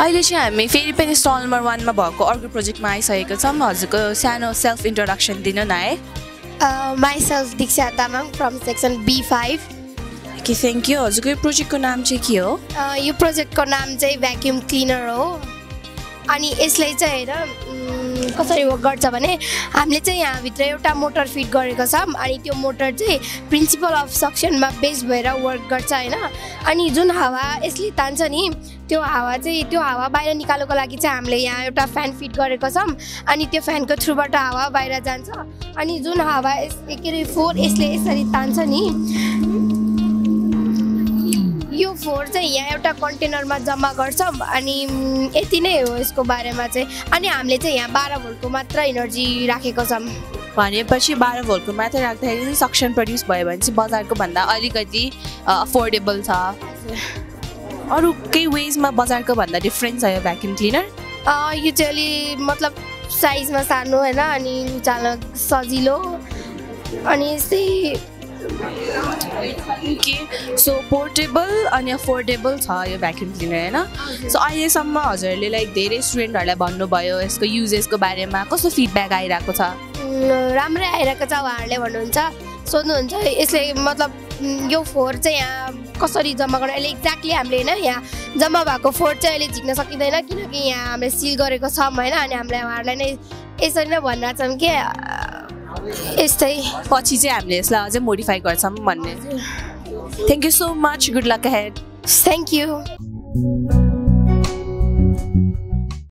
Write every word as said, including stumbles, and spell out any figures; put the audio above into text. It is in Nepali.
अहिले चाहिँ हामी फेरि पनि स्टल नम्बर वानमा भएको अर्को प्रोजेक्टमा आइसकेको छौँ। हजुरको सानो सेल्फ इन्ट्रोडक्सन दिनु न है। Myself Diksha Tamang from section B five. Okay thank you. हजुरको यो प्रोजेक्टको नाम चाहिँ के हो? यो प्रोजेक्टको नाम चाहिँ भ्याक्युम क्लिनर हो। अनि यसले चाहिँ होइन कसरी वर्क गर्छ भने हामीले चाहिँ यहाँभित्र एउटा मोटर फिट गरेको छौँ। अनि त्यो मोटर चाहिँ प्रिन्सिपल अफ सक्सनमा बेस भएर वर्क गर्छ होइन। अनि जुन हावा यसले तान्छ नि त्यो हावा चाहिँ त्यो हावा बाहिर निकाल्नुको लागि चाहिँ हामीले यहाँ एउटा फ्यान फिट गरेको छौँ। अनि त्यो फ्यानको थ्रुबाट हावा बाहिर जान्छ। अनि जुन हावा यस के अरे फोहोर यसले यसरी तान्छ नि यो फोहोर चाहिँ यहाँ एउटा कन्टेनरमा जम्मा गर्छौँ। अनि यति नै हो यसको बारेमा चाहिँ। अनि हामीले चाहिँ यहाँ बाह्र भोल्टको मात्र इनर्जी राखेको छौँ। भनेपछि बाह्र भोल्टको मात्र राख्दाखेरि चाहिँ सक्सन प्रड्युस भयो भने चाहिँ बजारको भन्दा अलिकति अफोर्डेबल छ। अरू केही वेजमा बजारको भन्दा डिफ्रेन्ट छ यो भ्याक्युम क्लिनर? यो चाहिँ अलि मतलब साइजमा सानो होइन अनि उचाल्न सजिलो अनि यस्तै ओके सो पोर्टेबल अनि अफोर्डेबल छ यो भ्याक्युम क्लिनर होइन। सो अहिलेसम्म हजुरहरूले लाइक धेरै स्टुडेन्टहरूलाई भन्नुभयो यसको युजेसको बारेमा, कस्तो फिडब्याक आइरहेको छ? राम्रै आइरहेको छ। उहाँहरूले भन्नुहुन्छ सोध्नुहुन्छ यसले मतलब यो फोहोर चाहिँ यहाँ कसरी जम्मा गर्नु। अहिले एक्ज्याक्टली हामीले होइन यहाँ जम्मा भएको फोहोर चाहिँ अहिले झिक्न सकिँदैन किनकि यहाँ हामीले सिल गरेको छौँ होइन। अनि हामीलाई उहाँहरूलाई नै यसरी नै भन्न छौँ कि यस्तै पछि चाहिँ हामीले यसलाई अझै मोडिफाई गर्छौँ भन्ने। Thank you so much. Good luck ahead. Thank you.